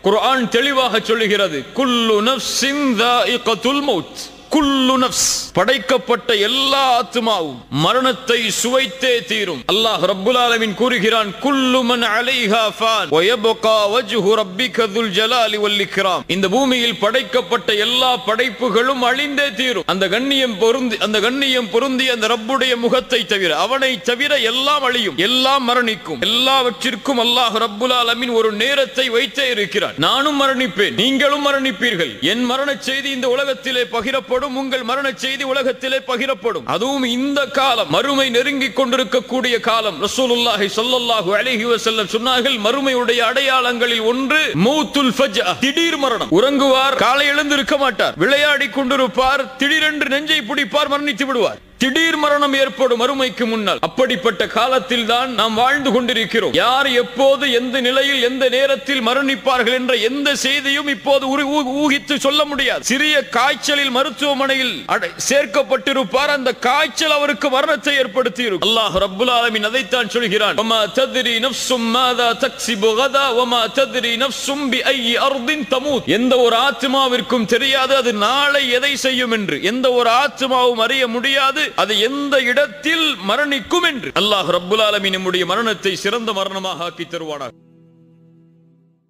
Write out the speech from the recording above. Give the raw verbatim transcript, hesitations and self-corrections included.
குர்ஆன் தெளிவாக சொல்லுகிறது, குல்லு நஃப்ஸின் ذائقத்துல் மௌத். குல்லு நஃப்ஸ், படைக்கப்பட்ட எல்லா ஆத்மாவும் மரணத்தை சுவைத்தே தீரும். அல்லாஹ் ரப்புல் ஆலமீன் கூறுகிறான், குல்லு மன் அலைஹா ஃபான் வ யப்கா வஜ்ஹு ரப்பிக துல் ஜலாலி வல் இக்ராம். இந்த பூமியில் படைக்கப்பட்ட எல்லா படைப்புகளும் அழிந்தே தீரும். அந்த கண்ணியம் பொருந்தி அந்த கண்ணியம் பொருந்திய அந்த ரப்புடைய முகத்தை தவிர, அவனை தவிர எல்லாம் அழியும், எல்லாம் மரணிக்கும். எல்லாவற்றிற்கும் அல்லாஹ் ரப்புல் ஆலமீன் ஒரு நேரத்தை வைத்தே இருக்கிறான். நானும் மரணிப்பேன், நீங்களும் மரணிப்பீர்கள். என் மரண செய்தி இந்த உலகத்திலே பகிரப்படும், உங்கள் மரண செய்தி உலகத்திலே பகிரப்படும். அதுவும் இந்த காலம், மறுமை நெருங்கிக் கொண்டிருக்கக்கூடிய காலம். ரசூலுல்லாஹி ஸல்லல்லாஹு அலைஹி வஸல்லம் சொன்னார்கள், மறுமையுடைய அடையாளங்களில் ஒன்று மௌத்துல் ஃபஜ்அ, திடீர் மரணம். உறங்குவார், காலை எழுந்திருக்க மாட்டார், விளையாடி கொண்டிருப்பார், திடீரென்று நெஞ்சை பிடிப்பார், மரணித்து விடுவார். திடீர் மரணம் ஏற்படும் மறுமைக்கு முன்னால். அப்படிப்பட்ட காலத்தில் தான் நாம் வாழ்ந்து கொண்டிருக்கிறோம். யார் எப்போது எந்த நிலையில் எந்த நேரத்தில் மரணிப்பார்கள் என்ற எந்த செய்தியும் இப்போது ஊகித்து சொல்ல முடியாது. சிறிய காய்ச்சலில் மருத்துவமனையில் சேர்க்கப்பட்டிருப்பார், அந்த காய்ச்சல் அவருக்கு மரணத்தை ஏற்படுத்தி இருக்கும். அல்லாஹ் ரப்புல் ஆலமீன் அதைத்தான் சொல்கிறான், வமா தத்ரி நஃப்ஸும் மாதா தக்ஸிபு கதா வமா தத்ரி நஃப்ஸும் பிஐயி அர்தின் தமூத். எந்த ஒரு ஆத்மாவிற்கும் தெரியாது அது நாளை எதை செய்யும் என்று. எந்த ஒரு ஆத்மாவும் அறிய முடியாது அது எந்த இடத்தில் மரணிக்கும் என்று. அல்லாஹ் ரப்புல் ஆலமீன் நம்முடைய மரணத்தை சிறந்த மரணமாக ஆக்கி தருவானாக.